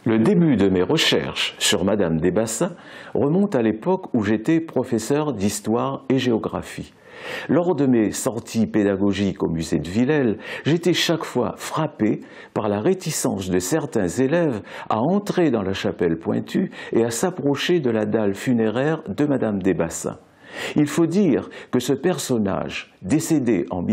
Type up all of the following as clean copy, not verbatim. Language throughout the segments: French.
Le début de mes recherches sur Madame des Bassins remonte à l'époque où j'étais professeur d'histoire et géographie. Lors de mes sorties pédagogiques au musée de Villèle, j'étais chaque fois frappé par la réticence de certains élèves à entrer dans la chapelle Pointue et à s'approcher de la dalle funéraire de Madame des Bassins. Il faut dire que ce personnage, décédé en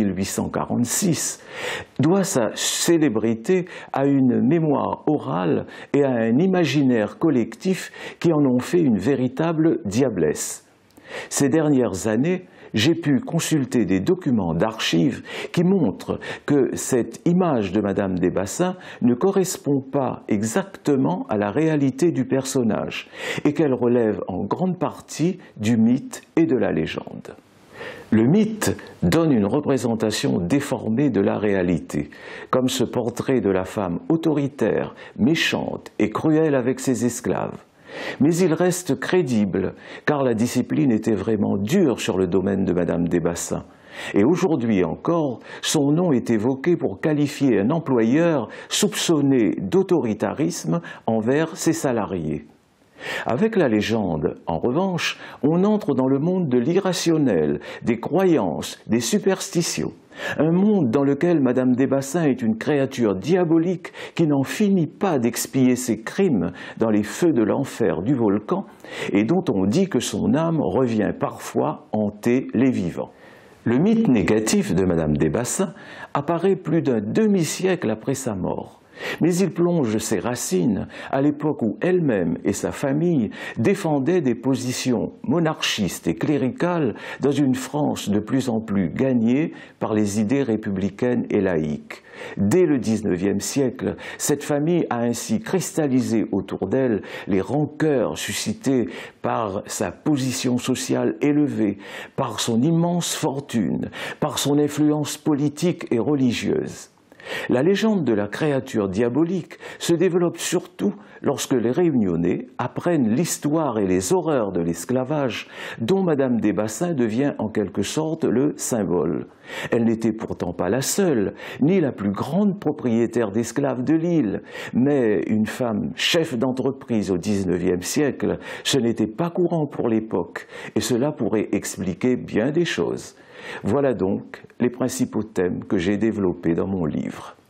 1846, doit sa célébrité à une mémoire orale et à un imaginaire collectif qui en ont fait une véritable diablesse. Ces dernières années, j'ai pu consulter des documents d'archives qui montrent que cette image de Madame des Bassins ne correspond pas exactement à la réalité du personnage et qu'elle relève en grande partie du mythe et de la légende. Le mythe donne une représentation déformée de la réalité, comme ce portrait de la femme autoritaire, méchante et cruelle avec ses esclaves. Mais il reste crédible, car la discipline était vraiment dure sur le domaine de Madame des Bassins. Et aujourd'hui encore, son nom est évoqué pour qualifier un employeur soupçonné d'autoritarisme envers ses salariés. Avec la légende, en revanche, on entre dans le monde de l'irrationnel, des croyances, des superstitions. Un monde dans lequel Madame des Bassins est une créature diabolique qui n'en finit pas d'expier ses crimes dans les feux de l'enfer du volcan et dont on dit que son âme revient parfois hanter les vivants. Le mythe négatif de Madame des Bassins apparaît plus d'un demi-siècle après sa mort. Mais il plonge ses racines à l'époque où elle-même et sa famille défendaient des positions monarchistes et cléricales dans une France de plus en plus gagnée par les idées républicaines et laïques. Dès le XIXe siècle, cette famille a ainsi cristallisé autour d'elle les rancœurs suscitées par sa position sociale élevée, par son immense fortune, par son influence politique et religieuse. La légende de la créature diabolique se développe surtout lorsque les Réunionnais apprennent l'histoire et les horreurs de l'esclavage dont Madame des Bassins devient en quelque sorte le symbole. Elle n'était pourtant pas la seule, ni la plus grande propriétaire d'esclaves de l'île, mais une femme chef d'entreprise au XIXe siècle, ce n'était pas courant pour l'époque, et cela pourrait expliquer bien des choses. Voilà donc les principaux thèmes que j'ai développés dans mon livre.